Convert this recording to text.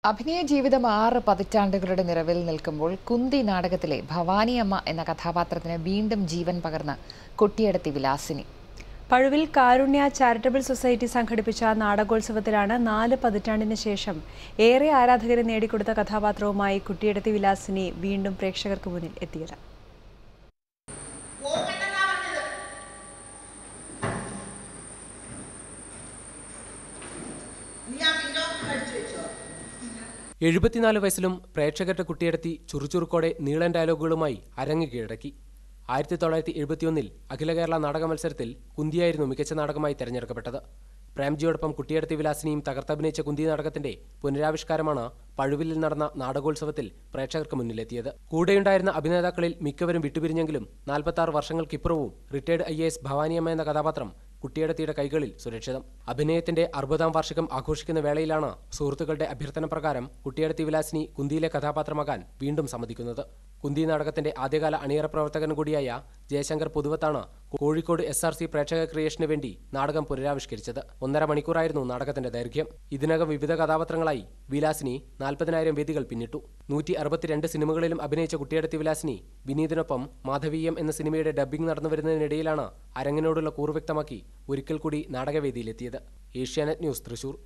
അഭിനയ ജീവിതം 6 പതിറ്റാണ്ടുകളുടെ നിറവിൽ നിൽക്കുമ്പോൾ കുന്തി നാടകത്തിലെ ഭവാനിയമ്മ എന്ന കഥാപാത്രത്തിന് വീണ്ടും ജീവൻ പകർന്ന കൊട്ടിയടത്തി വിലാസിനി. പഴുവിൽ കാരുണ്യ ചാരിറ്റബിൾ സൊസൈറ്റി സംഘടിപ്പിച്ച നാടകോത്സവത്തിലാണ് 4 പതിറ്റാണ്ടിന് ശേഷം ഏറെ ആരാധകരെ നേടിക്കൊടുത്ത കഥാപാത്രവുമായി കുട്ടിയടത്തി വിലാസിനി വീണ്ടും പ്രേക്ഷകർക്ക് മുന്നിൽ എത്തിയത്. വയസ്സിലും പ്രേക്ഷകരുടെ കുട്ടിയടത്തി ചുറുചുറുക്കോടെ നീളൻ ഡയലോഗുകളുമായി അരങ്ങ് കീഴടക്കി. 1971 അഖില കേരള നാടക മത്സരത്തിൽ കുന്തിയായിരുന്നു മികച്ച നാടകമായി തെരഞ്ഞെടുക്കപ്പെട്ടത്. പ്രേംജിയോടൊപ്പം കുട്ടിയടത്തി വിലാസിനിയും തകർത്തഭിനയിച്ച കുന്തി നാടകത്തിന്റെ പുനരാവിഷ്കാരമാണ് പഴുവിലിൽ നടന്ന നാടകോത്സവത്തിൽ പ്രേക്ഷകർക്ക് മുന്നിലെത്തിയത്. കൂടെയുണ്ടായിരുന്ന അഭിനേതാക്കളിൽ മിക്കവരും വിട്ടുപിരിഞ്ഞെങ്കിലും 46 വർഷങ്ങൾക്കിപ്പുറവും റിട്ടയർഡ് IAS ഭവാനിയമ്മ എന്ന കഥാപാത്രം കുട്ടിയടത്തിയുടെ കൈകളിൽ സുരക്ഷിതം. അഭിനയത്തിന്റെ 60ാം വാർഷികം ആഘോഷിക്കുന്ന വേളയിലാണ് സുഹൃത്തുക്കളുടെ അഭ്യർത്ഥന പ്രകാരം കുട്ടിയടത്തി വിലാസിനി കുന്തിയിലെ കഥാപാത്രമാകാൻ വീണ്ടും സമ്മതിക്കുന്നത്. കുന്തി നാടകത്തിന്റെ ആദ്യകാല അണിയറ പ്രവർത്തകൻ കൂടിയായ ജയശങ്കർ പുതുവത്താണ് കോഴിക്കോട് SRC പ്രേക്ഷക ക്രിയേഷന് വേണ്ടി നാടകം പുനരാവിഷ്കരിച്ചത്. 1.5 മണിക്കൂറായിരുന്നു നാടകത്തിന്റെ ദൈർഘ്യം. ഇതിനകം വിവിധ കഥാപാത്രങ്ങളായി വിലാസിനി 40,000 വേദികൾ പിന്നിട്ടു. 162 സിനിമകളിലും അഭിനയിച്ച കുട്ടിയടത്തി വിലാസിനി വിനീതിനൊപ്പം മാധവീയം എന്ന സിനിമയുടെ ഡബ്ബിംഗ് നടന്നുവരുന്നതിനിടയിലാണ് അരങ്ങിനോടുള്ള കൂറ് വ്യക്തമാക്കി ഒരിക്കൽ കൂടി നാടകവേദിയിലെത്തിയത്. ഏഷ്യാനെറ്റ് ന്യൂസ്, തൃശൂർ.